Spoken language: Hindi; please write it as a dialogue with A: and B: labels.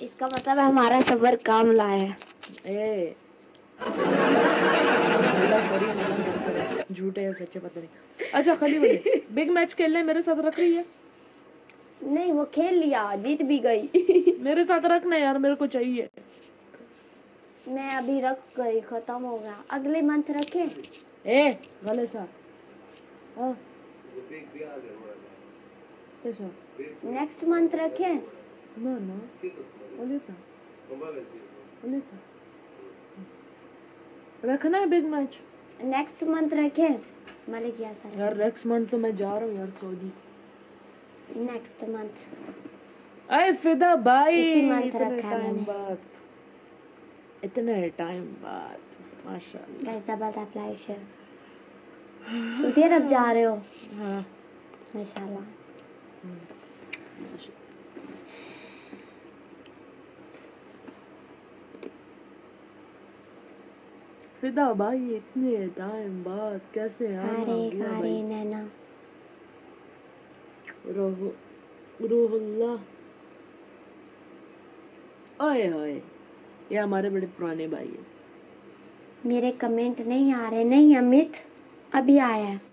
A: इसका मतलब हमारा सबर काम लाया है।
B: ए झूठे है सच्चे पता नहीं। अच्छा खाली बोले बिग मैच खेलने मेरे साथ रख रही है?
A: नहीं वो खेल लिया, जीत भी गई।
B: मेरे साथ रखना यार, मेरे को चाहिए।
A: मैं अभी रख गई, खत्म हो गया। अगले मंथ रखे।
B: ए गले सा हाँ कैसा
A: नेक्स्ट मंथ रखे
B: ना ना ओलेता ओलेता रखना है बिग मैच।
A: नेक्स्ट मंथ रखे मलिक यासर।
B: यार नेक्स्ट मंथ तो मैं जा रहा हूँ यार सऊदी।
A: नेक्स्ट मंथ
B: अरे फिदा भाई
A: इसी मंथ
B: इतने
A: रखा है
B: टाइम
A: मैंने।
B: बाद, इतने टाइम बाद माशाल्लाह।
A: Guys double apply share. सऊदी अरब जा रहे हो?
B: हाँ
A: माशाल्लाह।
B: फिदा भाई इतने टाइम बाद कैसे आना
A: खारे
B: हुआ
A: खारे
B: भाई।
A: नैना।
B: रूहुल्लाह ओए ओए ये हमारे बड़े पुराने भाई है।
A: मेरे कमेंट नहीं आ रहे। नहीं अमित अभी आया है।